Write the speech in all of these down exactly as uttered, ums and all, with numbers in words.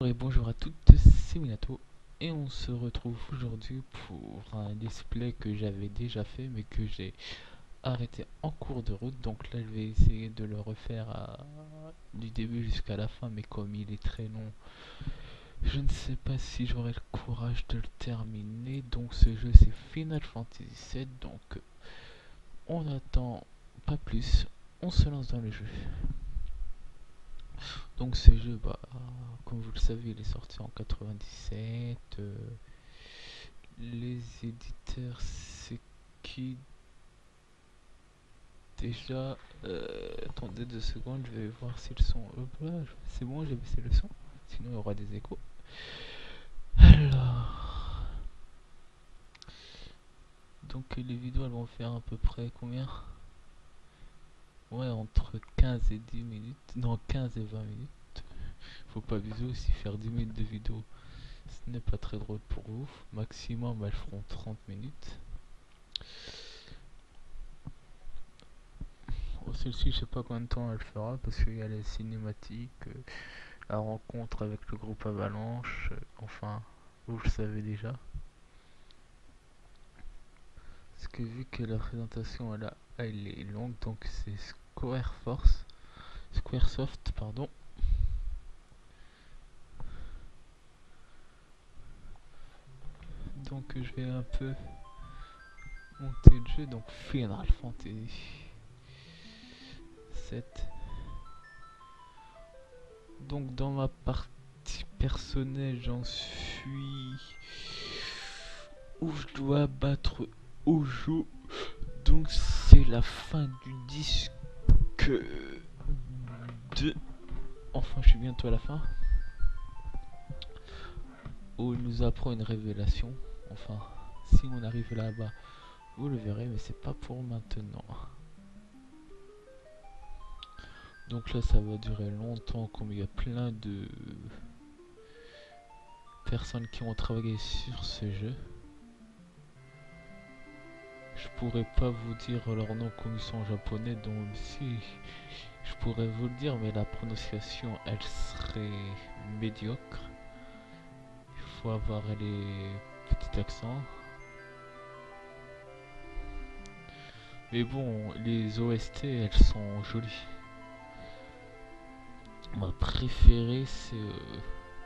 Et bonjour à toutes, c'est Minato et on se retrouve aujourd'hui pour un display que j'avais déjà fait mais que j'ai arrêté en cours de route. Donc là je vais essayer de le refaire à... du début jusqu'à la fin, mais comme il est très long, je ne sais pas si j'aurai le courage de le terminer. Donc ce jeu c'est Final Fantasy sept, donc on n'attend pas plus, on se lance dans le jeu. Donc ce jeu, bah, comme vous le savez, il est sorti en quatre-vingt-dix-sept. Euh, les éditeurs, c'est qui déjà? euh, Attendez deux secondes, je vais voir si le son... Hop là, c'est bon, j'ai baissé le son. Sinon il y aura des échos. Alors... Donc les vidéos, elles vont faire à peu près combien? Ouais, entre quinze et dix minutes. Non, quinze et vingt minutes. Faut pas abuser aussi, faire dix minutes de vidéo, ce n'est pas très drôle pour vous. Maximum, elles feront trente minutes. Oh, celle-ci, je sais pas combien de temps elle fera parce qu'il y a les cinématiques, euh, la rencontre avec le groupe Avalanche. Euh, enfin, vous le savez déjà. Parce que vu que la présentation elle, a, elle est longue, donc c'est Square Force, Squaresoft, pardon. Donc je vais un peu monter le jeu. Donc Final Fantasy sept. Donc dans ma partie personnelle, j'en suis où je dois battre Ojo. Donc c'est la fin du disque deux. Enfin, je suis bientôt à la fin. Où il nous apprend une révélation. Enfin, si on arrive là-bas, vous le verrez, mais c'est pas pour maintenant. Donc là, ça va durer longtemps, comme il y a plein de personnes qui ont travaillé sur ce jeu. Je pourrais pas vous dire leur nom comme ils sont japonais, donc si je pourrais vous le dire, mais la prononciation elle serait médiocre. Il faut avoir les petits accents. Mais bon, les O S T elles sont jolies. Ma préférée c'est euh,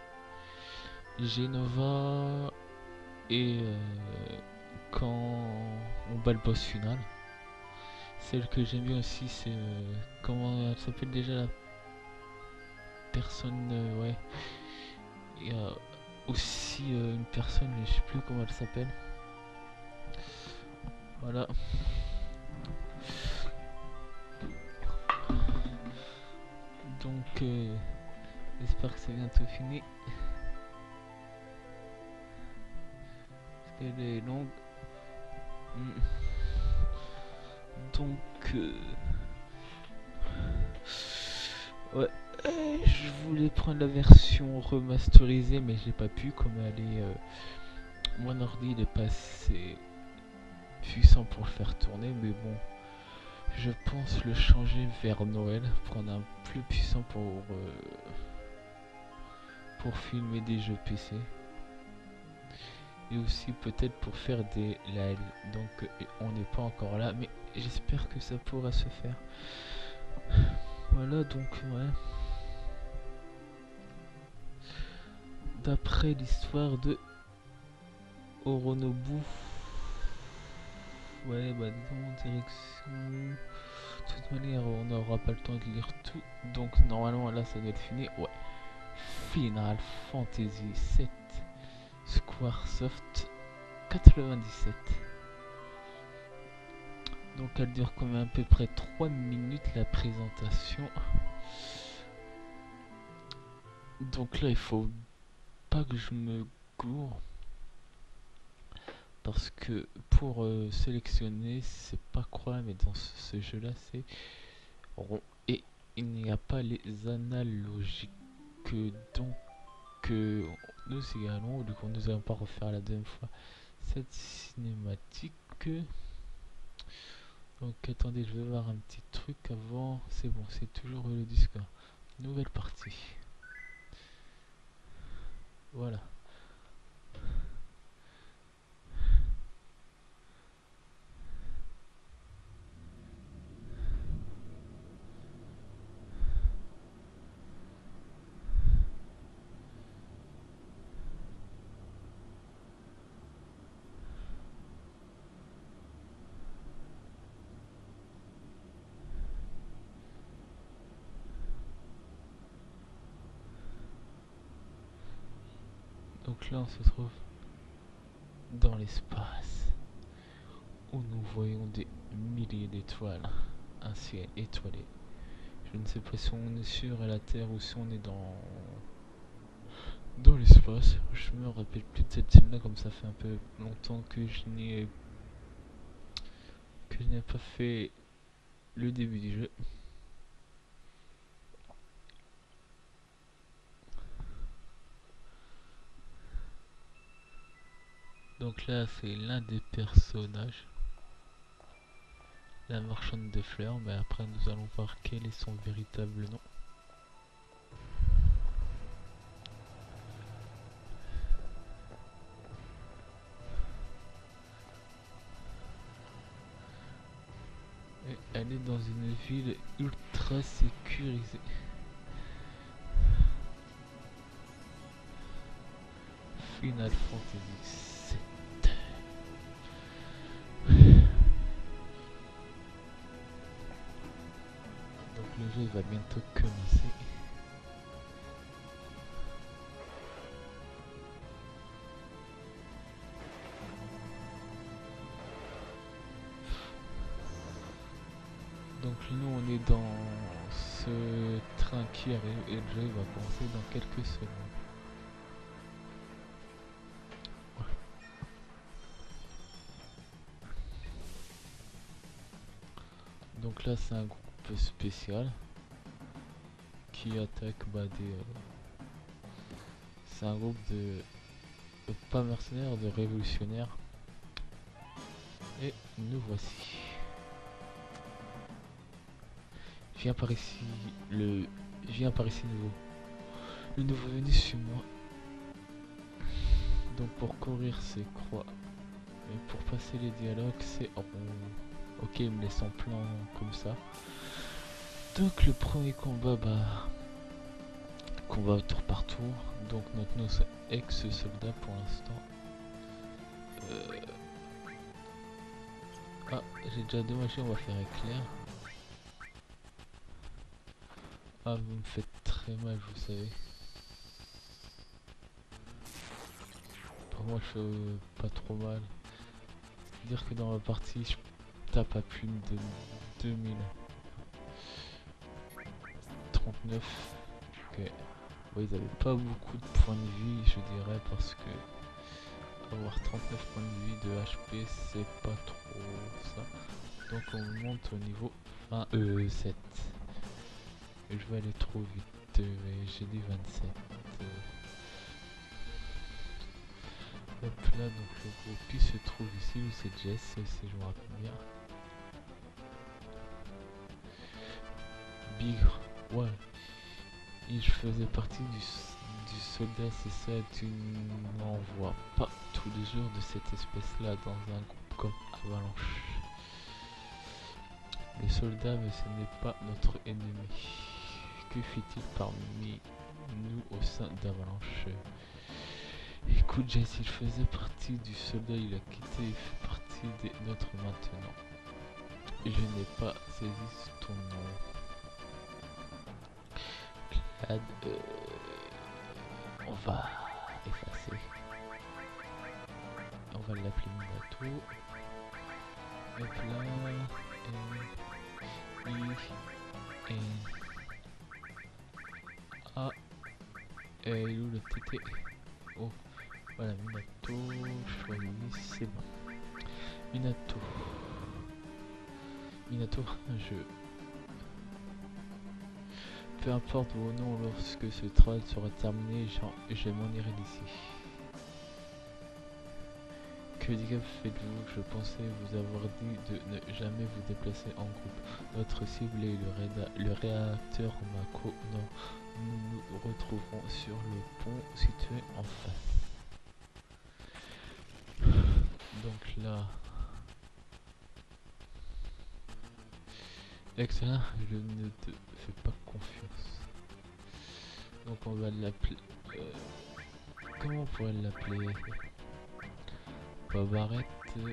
Genova et euh, quand on bat le boss final. Celle que j'aime bien aussi c'est euh, comment elle s'appelle déjà la personne, euh, ouais. Il y a aussi euh, une personne, mais je sais plus comment elle s'appelle. Voilà. Donc euh, j'espère que c'est bientôt fini. Parce qu'elle est longue. Mm. Donc euh, ouais. Euh, je voulais prendre la version remasterisée, mais j'ai pas pu, comme elle est euh, mon ordi n'est pas assez puissant pour le faire tourner, mais bon, je pense le changer vers Noël, prendre un plus puissant pour euh, pour filmer des jeux P C et aussi peut-être pour faire des lives. Donc euh, on n'est pas encore là, mais j'espère que ça pourra se faire. Voilà, donc ouais. D'après l'histoire de Oronobu, ouais, bah disons direction. De toute manière, on n'aura pas le temps de lire tout, donc normalement là ça doit être fini. Ouais, Final Fantasy sept, Squaresoft quatre-vingt-dix-sept. Donc elle dure quand même à peu près trois minutes la présentation. Donc là il faut pas que je me gourre. Parce que pour euh, sélectionner, c'est pas quoi, mais dans ce, ce jeu là c'est rond. Et il n'y a pas les analogiques. Donc euh, nous allons, du coup nous allons pas refaire la deuxième fois cette cinématique. Donc attendez, je vais voir un petit truc avant. C'est bon, c'est toujours le disque. Nouvelle partie. Voilà. Donc là on se trouve dans l'espace où nous voyons des milliers d'étoiles, un ciel étoilé. Je ne sais pas si on est sur la Terre ou si on est dans dans l'espace. Je me rappelle plus de cette scène là, comme ça fait un peu longtemps que je n'ai que je n'ai pas fait le début du jeu. Donc là c'est l'un des personnages, la marchande de fleurs, mais après nous allons voir quel est son véritable nom. Et elle est dans une ville ultra sécurisée. Final Fantasy sept. Donc le jeu va bientôt commencer. Donc nous on est dans ce train qui arrive et le jeu va commencer dans quelques secondes. Donc là c'est un groupe spécial qui attaque bah, des... Euh, c'est un groupe de... de pas mercenaires, de révolutionnaires. Et nous voici. Viens par ici, le... Viens par ici nouveau. Le nouveau venu sur moi. Donc pour courir c'est croix. Et pour passer les dialogues c'est rond. Ok, il me laisse en plan comme ça. Donc le premier combat, bah... combat au tour par tour. Donc notre nos ex-soldat pour l'instant. Euh... Ah, j'ai déjà deux machines, on va faire éclair. Ah, vous me faites très mal, vous savez. Pour moi, je fais euh, pas trop mal. Dire que dans ma partie, je tape à plus de deux mille trente-neuf. Ok. Ouais, ils avaient pas beaucoup de points de vie, je dirais, parce que avoir trente-neuf points de vie de H P, c'est pas trop ça. Donc on monte au niveau vingt, euh, sept. Et je vais aller trop vite, mais j'ai dit vingt-sept. Hop là, donc le groupe qui se trouve ici, où c'est Jess, si je me rappelle bien. Bigre, ouais. Il faisait partie du, du soldat, c'est ça, tu n'en vois pas tous les jours de cette espèce-là dans un groupe comme Avalanche. Les soldats, mais ce n'est pas notre ennemi. Que fait-il parmi nous au sein d'Avalanche? Écoute Jess, il faisait partie du soldat, il a quitté, il fait partie des nôtres maintenant. Je n'ai pas saisi ton nom. Clad, euh, on va effacer. On va l'appeler Minato. Hop là. Et, I, N, A. Et où le T T? Oh. Voilà, Minato, choisi, c'est bon. Minato. Minato, je... Peu importe vos noms, lorsque ce travail sera terminé, je m'en irai d'ici. Que diable faites-vous? Je pensais vous avoir dit de ne jamais vous déplacer en groupe. Notre cible est le, le réacteur Mako. Non, nous nous retrouverons sur le pont situé en face. Donc là, excellent, je ne te fais pas confiance. Donc on va l'appeler... Euh, comment on pourrait l'appeler? Pas Barrette. Euh,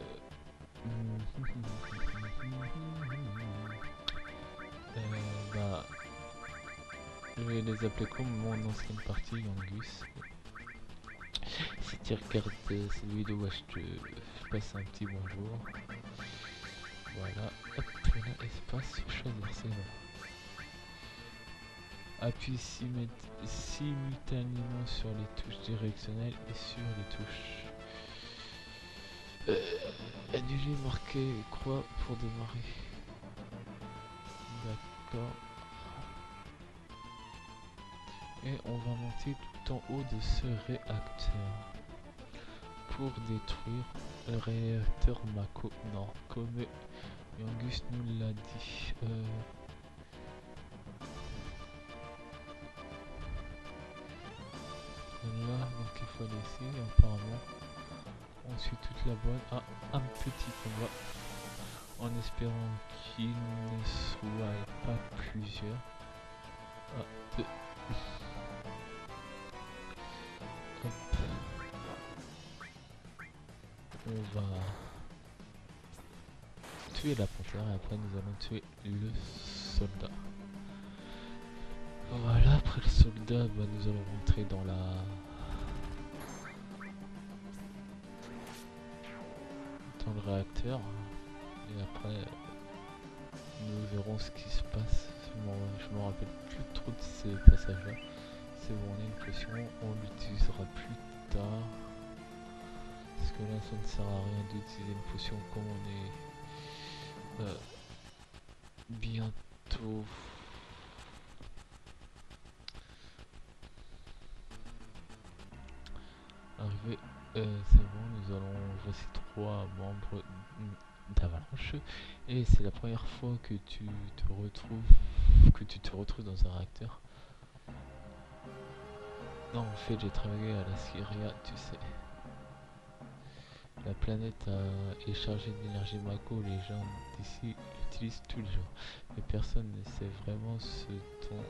euh, bah, je vais les appeler comme mon ancienne partie, Angus. Si tu regardes cette vidéo, je te passe un petit bonjour. Voilà, hop, là, espace, choisir, c'est bon. Appuie simultanément sur les touches directionnelles et sur les touches. Euh, annuler, marquer, croix pour démarrer. D'accord. Et on va monter tout en haut de ce réacteur. Pour détruire le réacteur Mako. Non, comme Angus nous l'a dit. Euh, Là, donc il faut laisser, apparemment. On suit toute la bonne. Ah, un petit combat. En espérant qu'il ne soit pas plusieurs. Ah, deux. Hop. On va tuer la panthère et après nous allons tuer le soldat. Voilà, après le soldat, bah, nous allons rentrer dans la... dans le réacteur. Et après, nous verrons ce qui se passe. Je me rappelle plus trop de ces passages-là. C'est bon, on a une potion, on l'utilisera plus tard. Parce que là, ça ne sert à rien d'utiliser une potion comme on est euh, bientôt... arrivé. Euh, c'est bon, nous allons... Voici trois membres d'Avalanche. Et c'est la première fois que tu te retrouves... que tu te retrouves dans un réacteur. Non, en fait, j'ai travaillé à la Syria, tu sais. La planète a... est chargée d'énergie Mako, les gens d'ici l'utilisent tous les jours. Mais personne ne sait vraiment ce dont,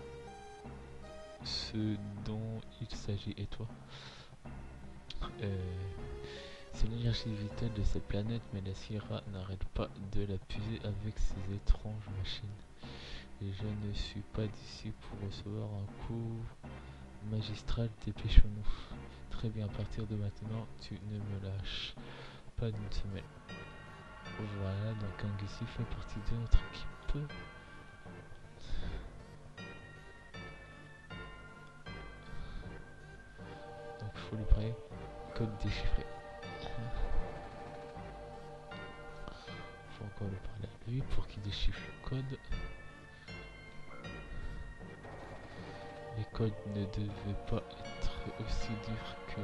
ce dont il s'agit. Et toi? euh... C'est l'énergie vitale de cette planète, mais la Syria n'arrête pas de la puiser avec ses étranges machines. Et je ne suis pas d'ici pour recevoir un coup magistral, dépêchons-nous. Très bien, à partir de maintenant, tu ne me lâches pas d'une semaine. Voilà, donc Angus fait partie de notre équipe. Donc il faut lui parler code déchiffré. Il faut encore lui parler à lui pour qu'il déchiffre le code. Les codes ne devaient pas être aussi durs que...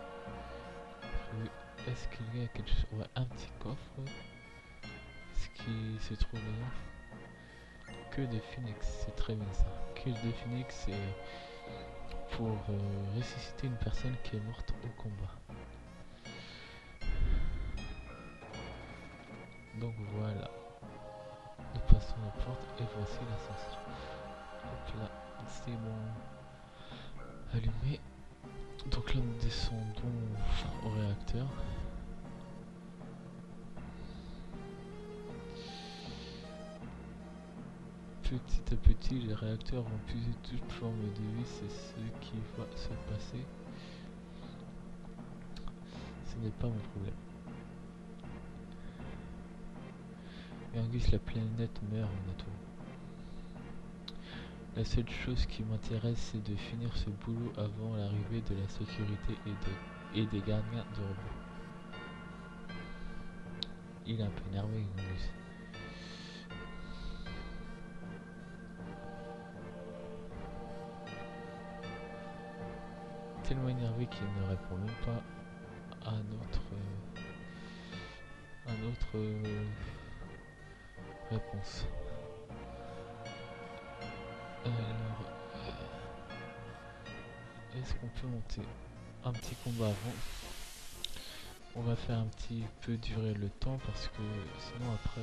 Est-ce qu'il y a quelque chose? Ouais, un petit coffre. Ce qui se trouve là. Que de Phoenix, c'est très bien ça. Que de Phoenix, c'est pour euh, ressusciter une personne qui est morte au combat. Donc voilà. Nous passons la porte et voici l'ascenseur. Hop là, c'est bon. Allumé. Donc là nous descendons au réacteur. Petit à petit, les réacteurs vont puiser toute forme de vie, c'est ce qui va se passer. Ce n'est pas mon problème. Et Angus, la planète meurt bientôt. La seule chose qui m'intéresse, c'est de finir ce boulot avant l'arrivée de la sécurité et, de, et des gardiens de robots. Il est un peu énervé, Angus. Tellement énervé qu'il ne répond même pas à notre euh, à notre euh, réponse. Alors, euh, Est-ce qu'on peut monter un petit combat avant? On va faire un petit peu durer le temps parce que sinon après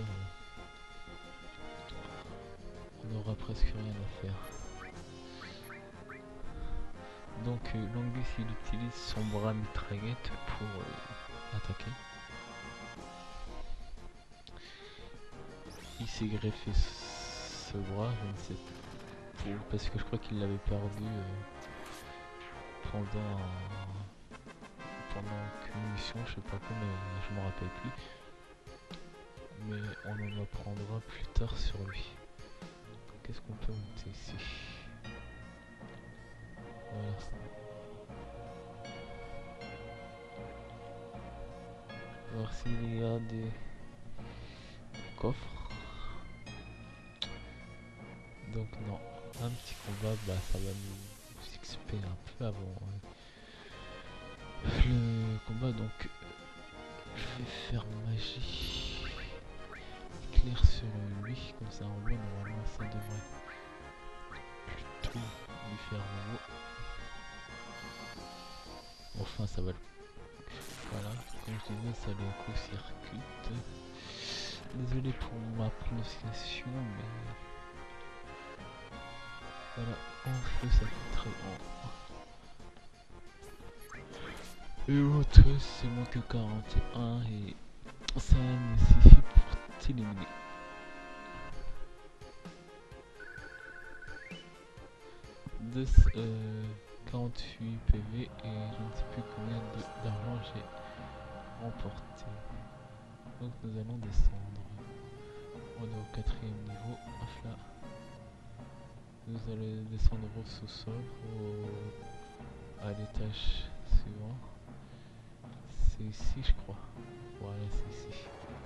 on, on aura presque rien à faire. Donc euh, Langus il utilise son bras mitraillette pour euh, attaquer. Il s'est greffé ce bras, je ne sais pas, pour, parce que je crois qu'il l'avait perdu euh, pendant un, pendant qu'une mission, je sais pas quoi, mais je m'en rappelle plus. Mais on en apprendra plus tard sur lui. Qu'est-ce qu'on peut monter ici? Voilà. Voir s'il y a des, des coffres. Donc non, un petit combat, bah ça va nous X P un peu avant hein. Le combat. Donc je vais faire magie éclair sur lui, comme ça en voit normalement ça devrait plutôt lui faire nouveau. Enfin ça va le... Voilà, comme je disais ça le court-circuite. Désolé pour ma prononciation mais voilà, en feu ça fait très grand. Et l'autre c'est moins que quarante et un et ça me suffit pour t'éliminer. De, euh, quarante-huit P V et je ne sais plus combien d'argent j'ai remporté. Donc nous allons descendre. On est au quatrième niveau. Hop là. Nous allons descendre au sous-sol, au... à l'étage suivant. C'est ici je crois. Voilà, c'est ici.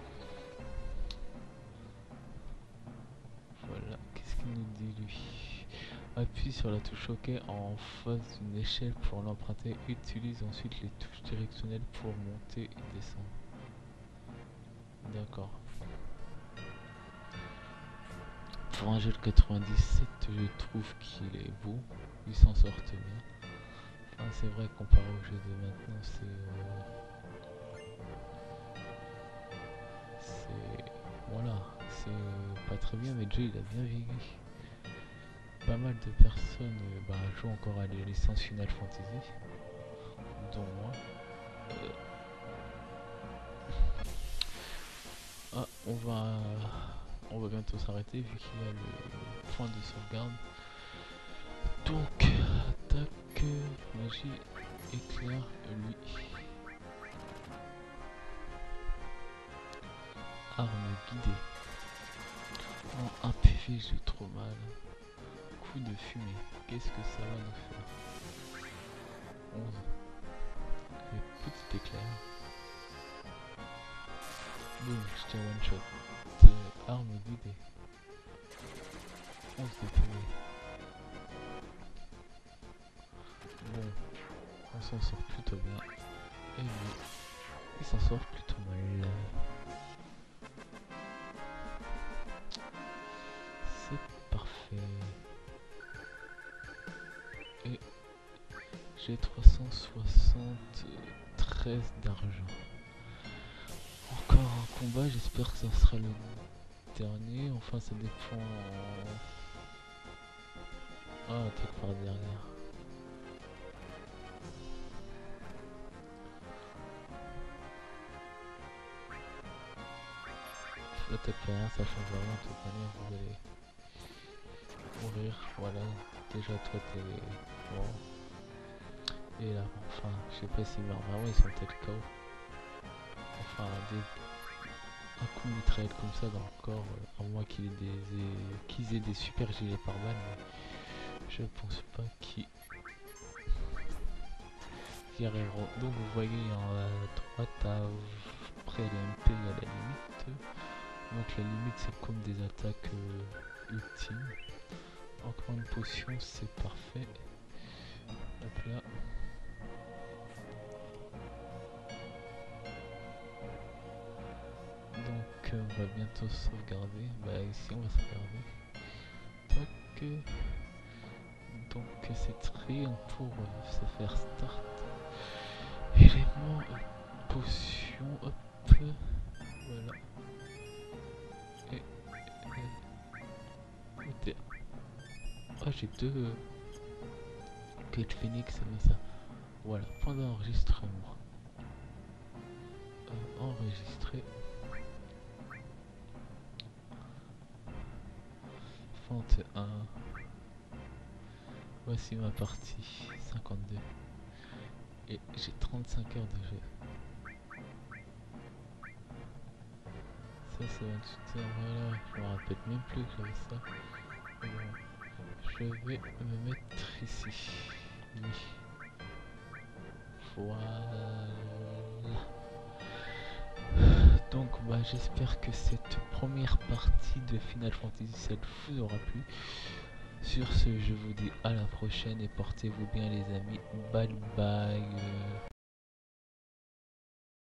Voilà, qu'est-ce qu'il nous dit lui? Appuie sur la touche OK en face d'une échelle pour l'emprunter. Utilise ensuite les touches directionnelles pour monter et descendre. D'accord. Pour un jeu de quatre-vingt-dix-sept, je trouve qu'il est beau. Il s'en sort bien. Enfin, c'est vrai comparé au jeu de maintenant, c'est... Euh, c'est... Voilà, c'est pas très bien, mais le jeu il a bien vieilli. Pas mal de personnes euh, bah, jouent encore à les licences Final Fantasy, dont moi. Euh... Ah, on va, on va bientôt s'arrêter vu qu'il y a le point de sauvegarde. Donc, attaque, magie, éclair, lui. Arme guidée. En un P V, j'ai trop mal. Coup de fumée. Qu'est-ce que ça va nous faire? onze. Et petit éclair. Boum, je tiens one shot. Euh, arme guidée. onze de P V. Bon, on s'en sort plutôt bien. Et lui, il s'en sort plutôt mal. C'est parfait. Et j'ai trois cent soixante-treize d'argent. Encore un combat, j'espère que ça sera le dernier. Enfin, ça dépend. Ah, attaque par derrière. Attaque par derrière, ça change rien. De toute manière, vous allez mourir. Voilà, déjà, toi, t'es mort. Et là, enfin, je sais pas s'ils meurent vraiment, ils sont peut-être K O. Enfin, des... un coup de mitraillette comme ça dans le corps, euh, à moins qu'ils aient des, qu'ils aient des super gilets pare-balles, mais je pense pas qu'ils y arriveront. Donc vous voyez en à droite, après les M P, il y a la limite. Donc la limite c'est comme des attaques euh, ultimes. Encore une potion, c'est parfait. Hop là. Donc euh, on va bientôt sauvegarder. Bah ici on va sauvegarder. Tac. donc c'est triangle pour euh, se faire start. Éléments, euh, potions, hop, voilà. Et, et, et ah, j'ai deux euh, Gate Phoenix, mais ça. Voilà, point d'enregistrement. Euh, enregistré. Fonte un. Voici ma partie cinquante-deux. Et j'ai trente-cinq heures de jeu. Ça c'est vingt-huit heures, voilà. Je me rappelle même plus que j'avais ça. Bon, je vais me mettre ici. Oui. Voilà. Donc bah j'espère que cette première partie de Final Fantasy sept vous aura plu. Sur ce, je vous dis à la prochaine et portez-vous bien les amis. Bye bye.